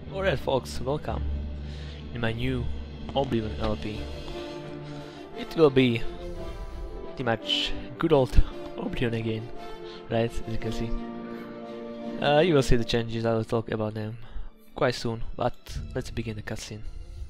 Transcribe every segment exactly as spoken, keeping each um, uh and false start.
Alright folks, welcome in my new Oblivion L P. It will be pretty much good old Oblivion again, right, as you can see. Uh, you will see the changes, I will talk about them quite soon, but let's begin the cutscene.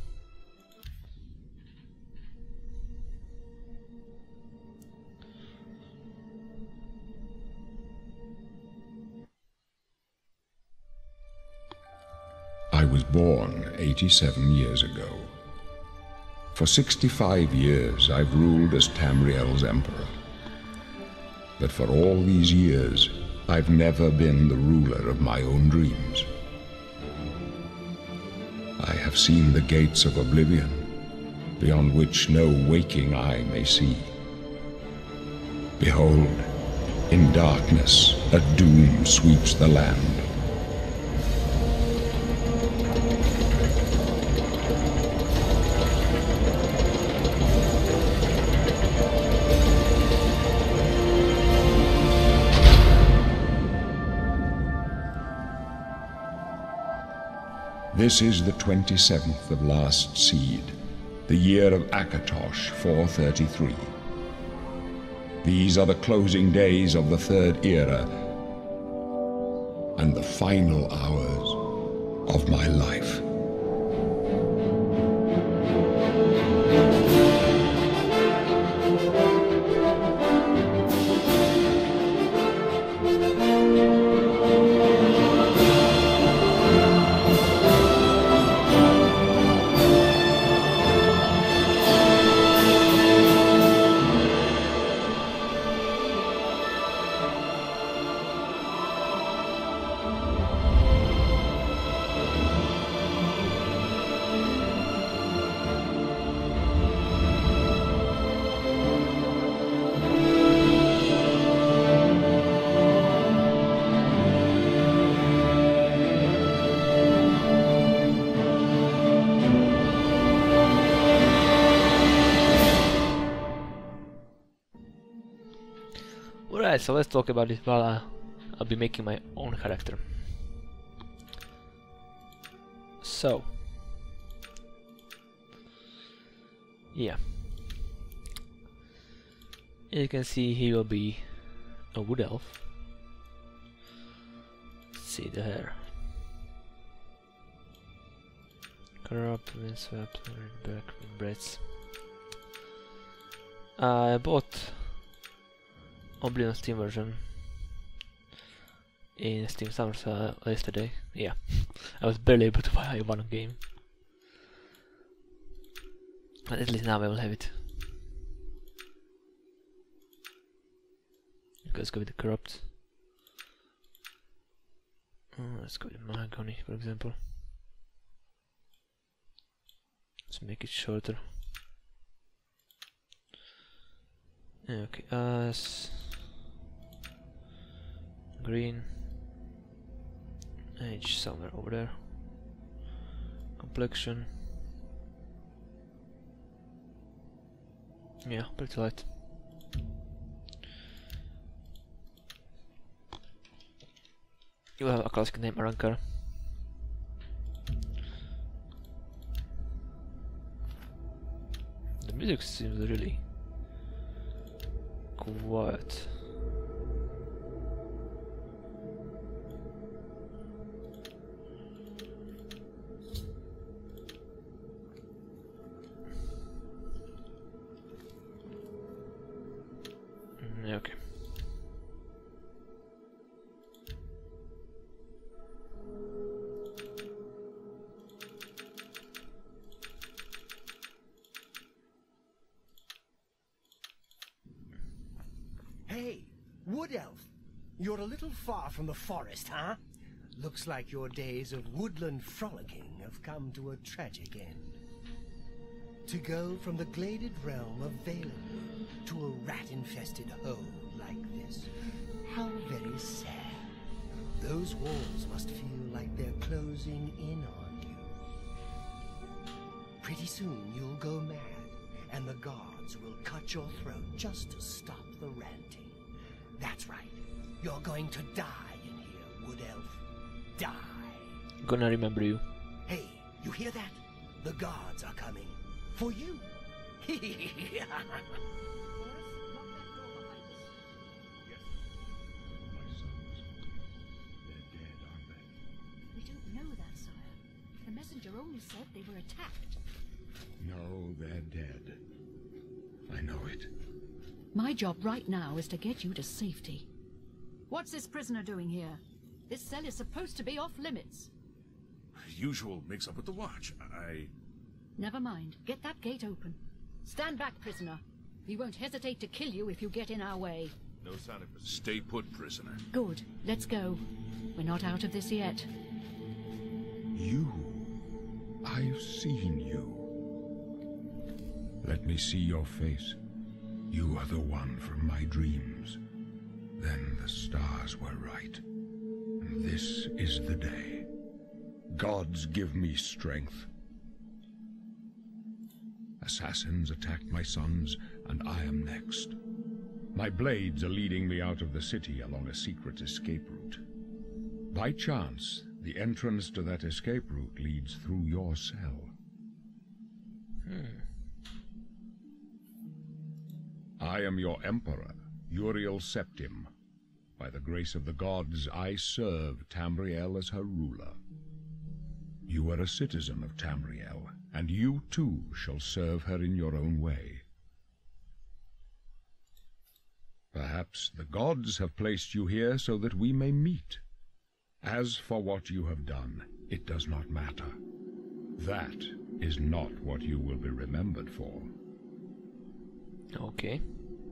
I was born eighty-seven years ago. For sixty-five years I've ruled as Tamriel's emperor. But for all these years, I've never been the ruler of my own dreams. I have seen the gates of oblivion, beyond which no waking eye may see. Behold, in darkness, a doom sweeps the land. This is the twenty-seventh of last seed, the year of Akatosh four thirty-three. These are the closing days of the Third Era, and the final hours of my life. Alright, so let's talk about it while uh, I'll be making my own character. So, yeah, you can see he will be a wood elf. Let's see the hair. Corrupt, windswept, back, braids. I bought Oblivion Steam version in Steam Summers uh, yesterday. Yeah, I was barely able to buy one game, but at least now I will have it. Let's go with the corrupt. Oh, let's go with mahogany, for example. Let's make it shorter. Yeah, okay, uh, green, age somewhere over there, complexion, yeah, pretty light. You have a classic name, Arankar. The music seems really quiet. Mm, okay. Hey, Wood Elf, you're a little far from the forest, huh? Looks like your days of woodland frolicking have come to a tragic end. To go from the gladed realm of Valenwood to a rat-infested hole like this, how very sad. Those walls must feel like they're closing in on you. Pretty soon you'll go mad, and the guards will cut your throat just to stop the ranting. That's right. You're going to die in here, Wood Elf. Die. Gonna remember you. Hey, you hear that? The guards are coming. For you. We don't know that, sire. The messenger only said they were attacked. No, they're dead. I know it. My job right now is to get you to safety. What's this prisoner doing here? This cell is supposed to be off limits. Usual mix-up with the watch. I... Never mind. Get that gate open. Stand back, prisoner. We won't hesitate to kill you if you get in our way. No sign of... Stay put, prisoner. Good. Let's go. We're not out of this yet. You. I've seen you. Let me see your face. You are the one from my dreams. Then the stars were right. And this is the day. Gods give me strength. Assassins attacked my sons, and I am next. My blades are leading me out of the city along a secret escape route. By chance, the entrance to that escape route leads through your cell. Hmm. I am your emperor, Uriel Septim. By the grace of the gods, I serve Tamriel as her ruler. You are a citizen of Tamriel, and you too shall serve her in your own way. Perhaps the gods have placed you here so that we may meet. As for what you have done, it does not matter. That is not what you will be remembered for. Okay.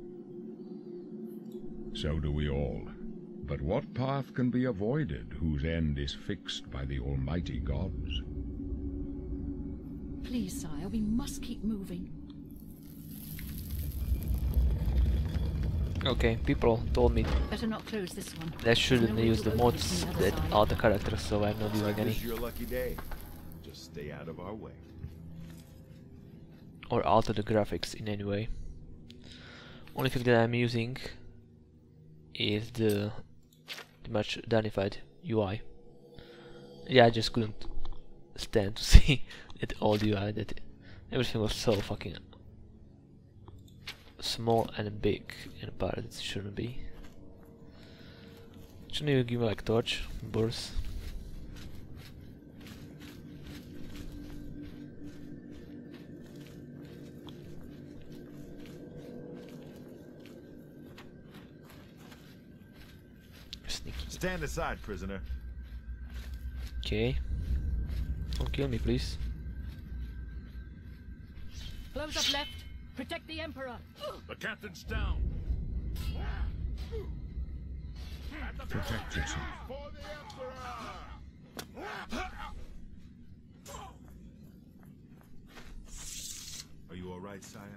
So do we all. But what path can be avoided whose end is fixed by the almighty gods? Please, sire, we must keep moving. Okay, people told me Better not close this one. that shouldn't No way use to the open mods from the other that side. are the characters, so I'm not using This any. is your lucky day. Just stay out of our way. Or alter the graphics in any way. Only thing that I'm using is the, the much danified U I. Yeah, I just couldn't stand to see that old U I, that everything was so fucking small and big in a part it shouldn't be. Shouldn't you give me like torch, burst? Sneaky. Stand aside, prisoner. Okay. Don't kill me, please. Close up left. Protect the Emperor. The captain's down. Protect yourself. For the Emperor! Are you all right, sire?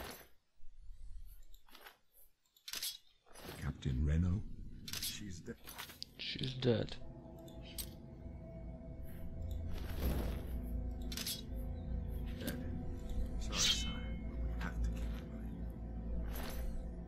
Captain Reno? She's dead. She's dead. Dead. Sorry, sire. We have to keep her running.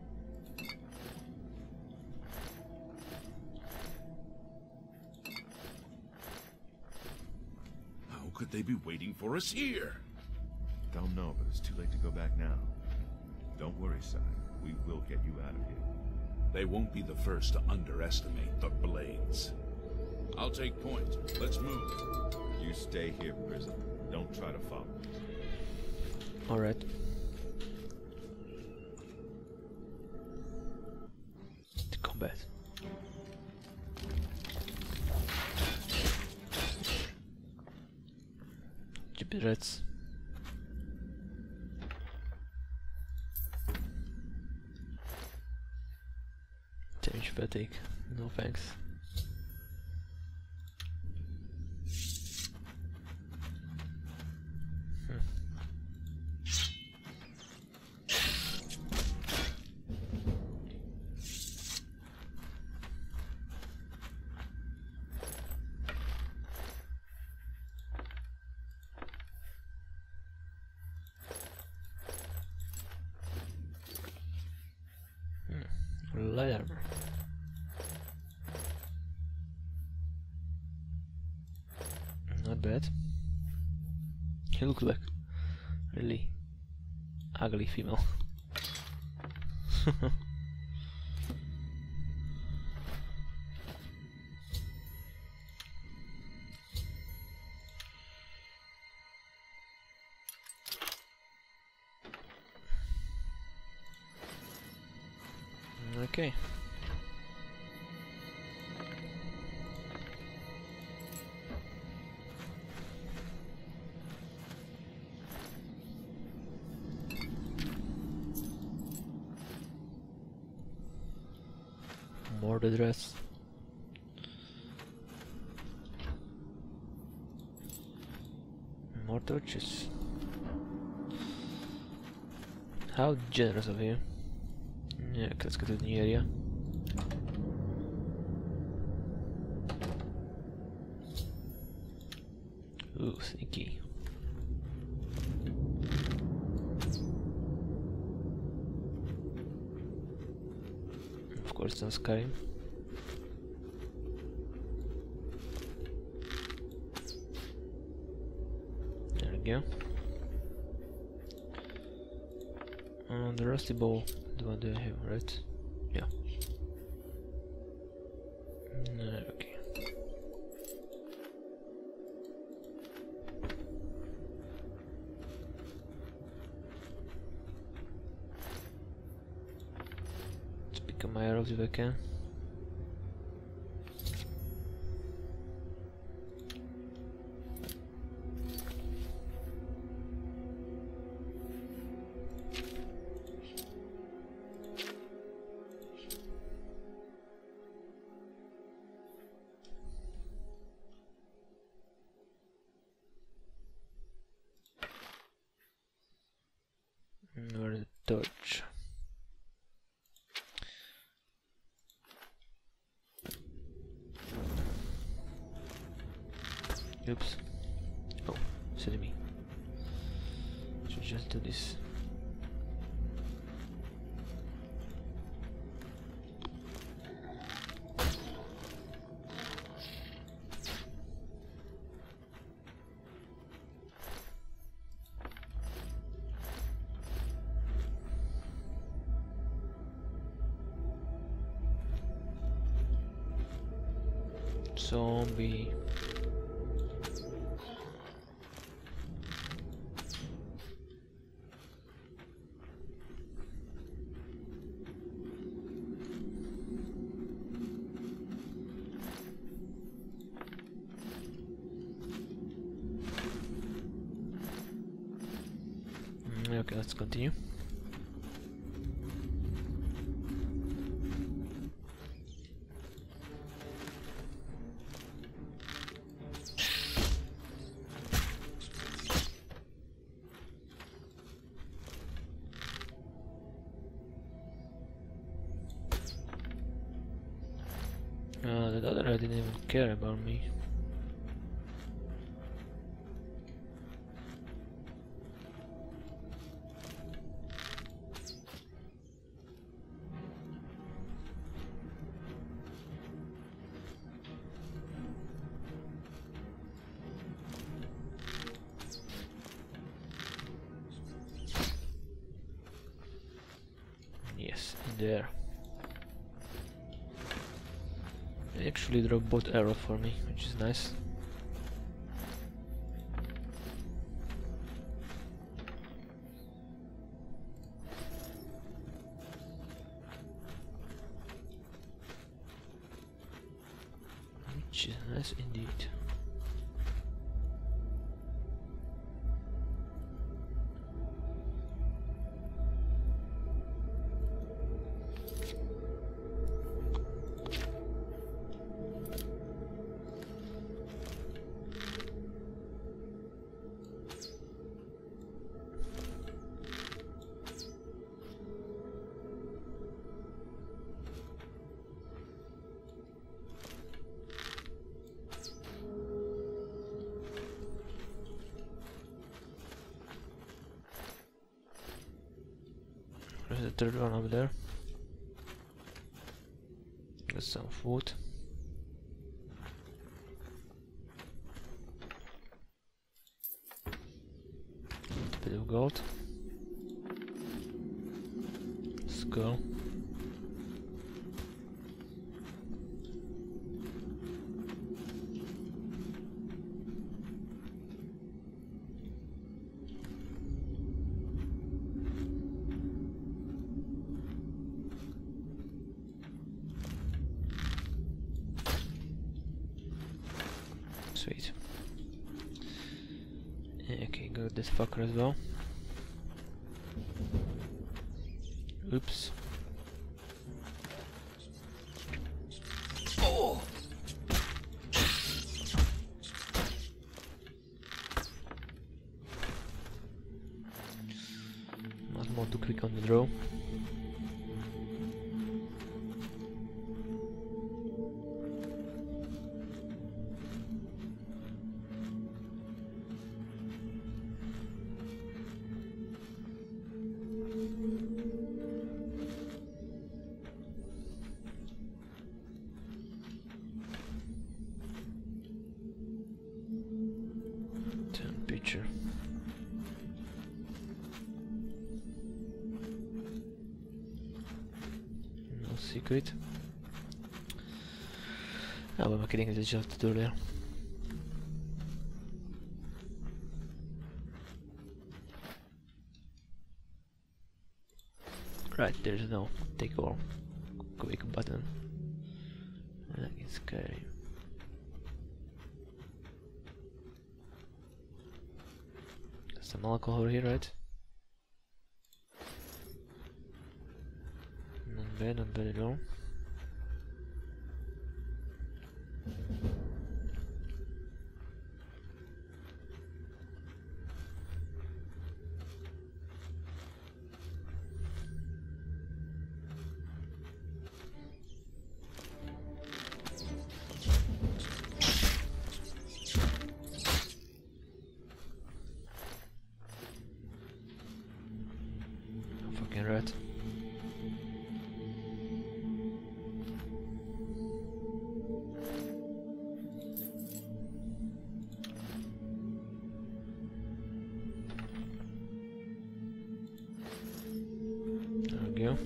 How could they be waiting for us here? Don't know, but it's too late to go back now. Don't worry, sire. We will get you out of here. They won't be the first to underestimate the Blades. I'll take point. Let's move. You stay here, prisoner. Don't try to follow. Alright. To combat. Gibbets. Change fatigue. No thanks. Hmm. Hmm. Light armor. Not bad. He looks like really ugly female. Okay. More the dress. More torches. How generous of you. Yeah, let's go to the new area. Ooh, sneaky. Of course, no Skyrim. There we go. And the rusty bowl. The one do I have, right? Yeah. No, okay. Let's pick up my arrows if I can. Where is the torch? Oops. Oh, silly me. Should just do this. Zombie. Mm, okay, let's continue. Uh, the other guy didn't even care about me. Yes, in there. They actually dropped both arrows for me, which is nice. Which is nice indeed. There's the third one over there. Got some food. bit of gold. Skull. Sweet. Okay, got this fucker as well. Oops. Oh! Not more too quick on the draw. Temperature. No secret. Ah, vad man kan inte köra till det. Right, there's no take all quick button. Like in Skyrim. Some alcohol here, right? Not bad, not bad at all. Fucking rat. There we go.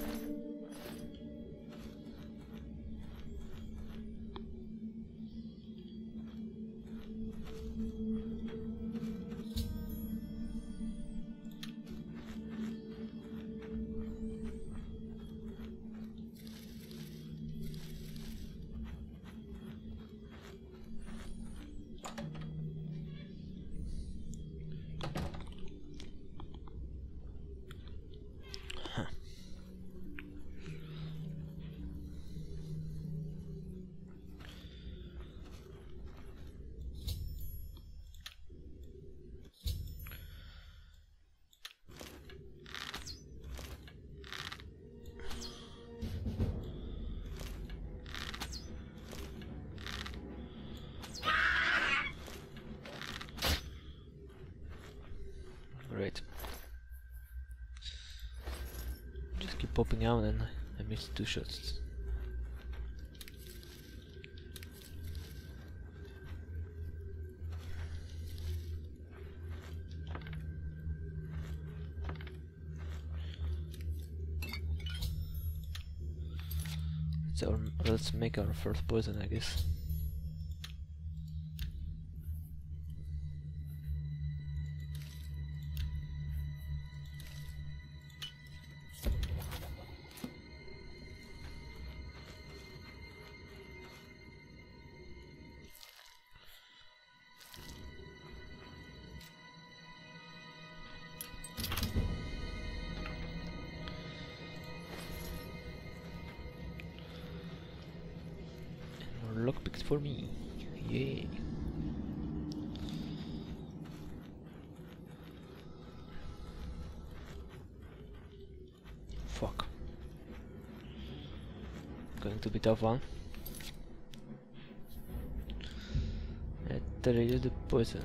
Great. Just keep popping out and I missed two shots. So let's make our first poison, I guess. Lockpicks for me, yay! Fuck. Going to be tough one. Let's use the poison.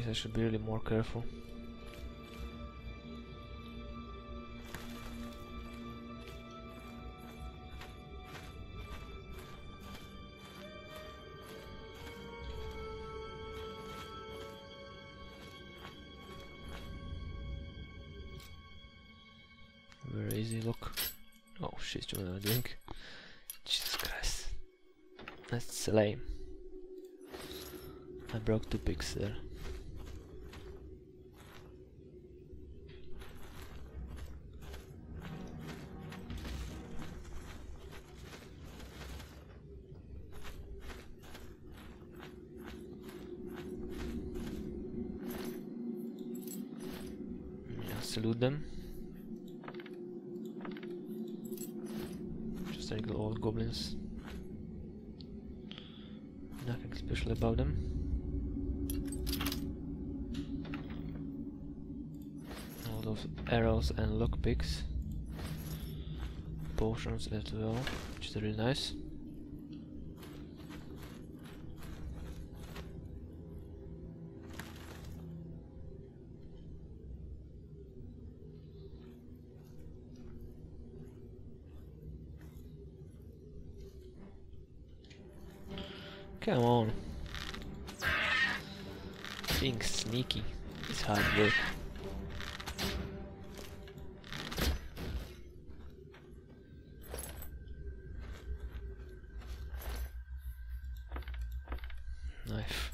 guess I should be really more careful. Very easy, look. Oh, she's doing a drink. Jesus Christ. That's lame. I broke two pigs there. Yeah, salute them. Just regular old goblins. Nothing special about them. All those arrows and lockpicks. Potions as well, which is really nice. Come on. Being sneaky is hard work. Knife.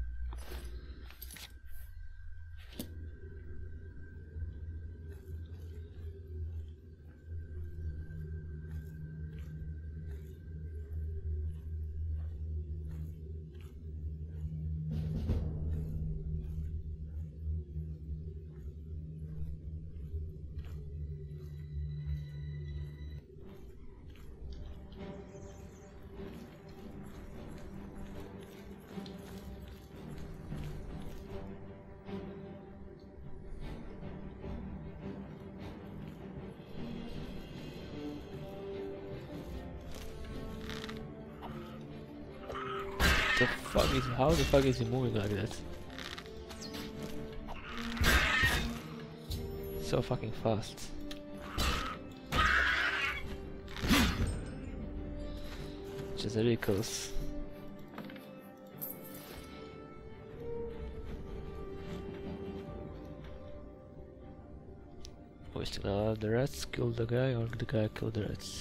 The fuck is how the fuck is he moving like that? So fucking fast. Just ridiculous. Oh, we still alive. The rats killed the guy, or the guy killed the rats?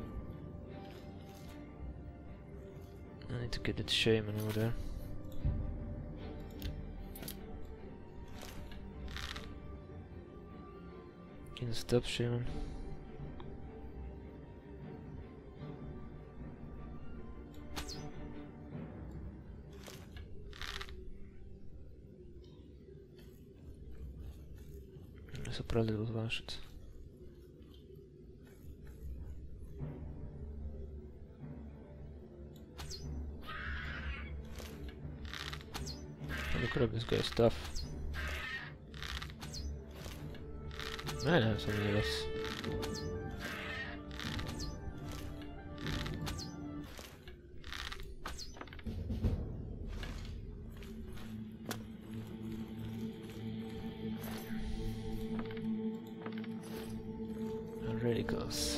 I need to get that shaman over there. Can you stop, shaman? So probably was one shot. Look at this guy's stuff. Man, I have some heroes. Already goes.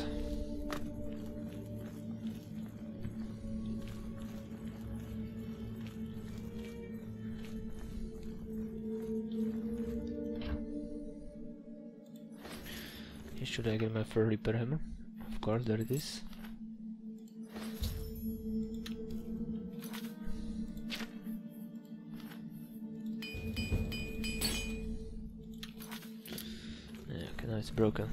Should I get my fur reaper hammer? Of course, there it is. Yeah, okay, now it's broken.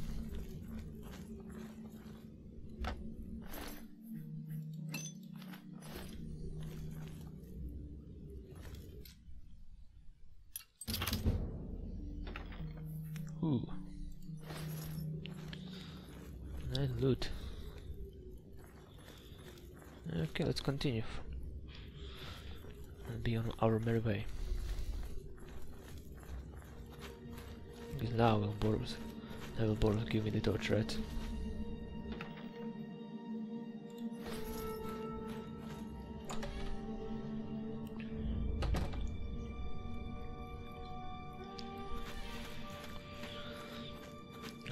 Ooh. Nice loot. Okay, let's continue and be on our merry way. Because now will Boros, now will Boros give me the torch, right?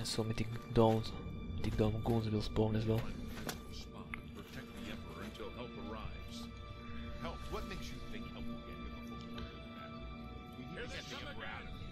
So mythic dolls, mythic doll goons will spawn as well. Spawn, protect the Emperor until help arrives. Help? What makes you think help will get here before the Order is back? We need to get the Emperor out of here.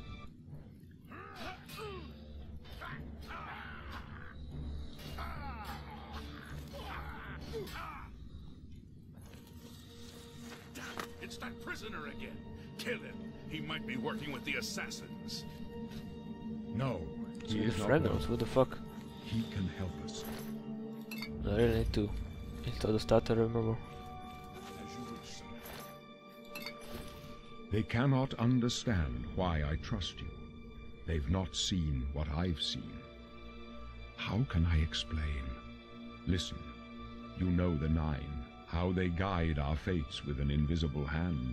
Damn, it's that prisoner again. Kill him. He might be working with the assassins. No, So he the is not Fragments, welcome. what the fuck? He can help us. I really need to install the starter, remember? As you wish, son. They cannot understand why I trust you. They've not seen what I've seen. How can I explain? Listen, you know the Nine, how they guide our fates with an invisible hand.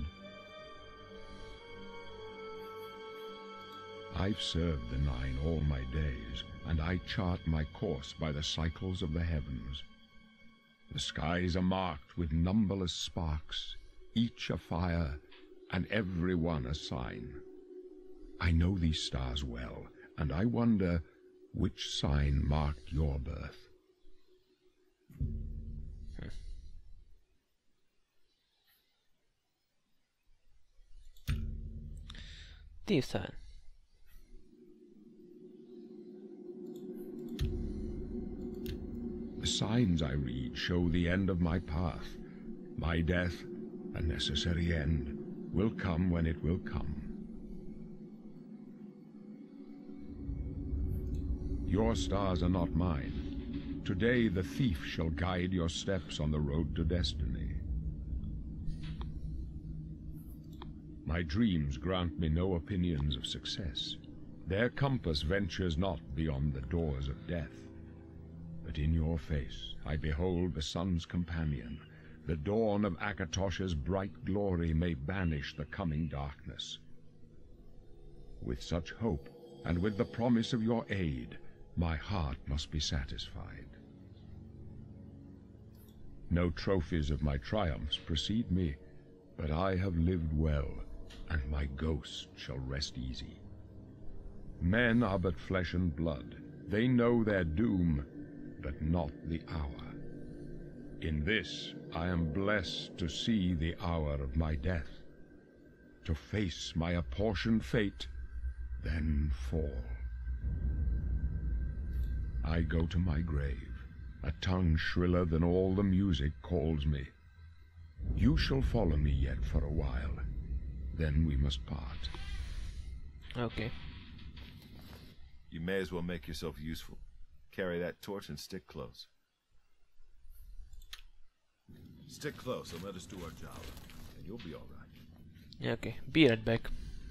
I've served the Nine all my days, and I chart my course by the cycles of the heavens. The skies are marked with numberless sparks, each a fire, and every one a sign. I know these stars well, and I wonder which sign marked your birth. Thief sign. The signs I read show the end of my path. My death, a necessary end, will come when it will come. Your stars are not mine. Today the thief shall guide your steps on the road to destiny. My dreams grant me no opinions of success. Their compass ventures not beyond the doors of death. But in your face I behold the sun's companion. The dawn of Akatosh's bright glory may banish the coming darkness. With such hope, and with the promise of your aid, my heart must be satisfied. No trophies of my triumphs precede me, but I have lived well, and my ghost shall rest easy. Men are but flesh and blood. They know their doom, but not the hour. In this I am blessed to see the hour of my death, to face my apportioned fate, then fall. I go to my grave, a tongue shriller than all the music calls me. You shall follow me yet for a while, then we must part. Okay. You may as well make yourself useful. Carry that torch and stick close. Stick close and let us do our job, and you'll be all right. Yeah, okay. Be right back.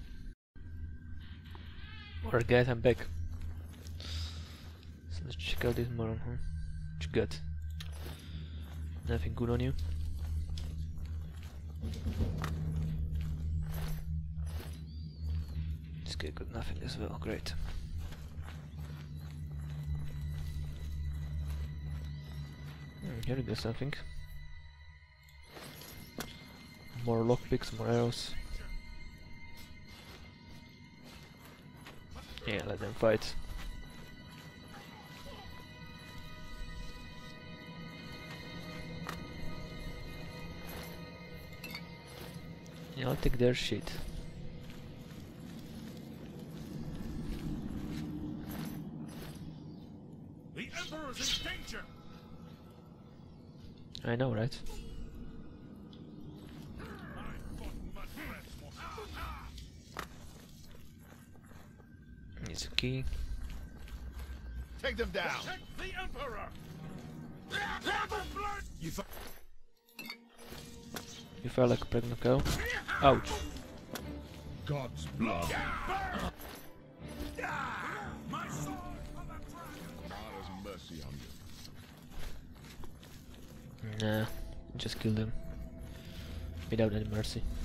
Alright guys, I'm back. So let's check out this moron, huh? What you got? Nothing good on you? This guy got nothing as well, great. Hmm, here we go, something. More lockpicks, more arrows. Yeah, let them fight. Yeah, I'll take their shit. The Emperor's in danger! I know, right? Needs a key. Take them down! Protect the Emperor! You thought You felt like a pregnant cow. Ouch. God's blood. my sword on the dragon! God has mercy on you. Nah, just kill them. Without any mercy.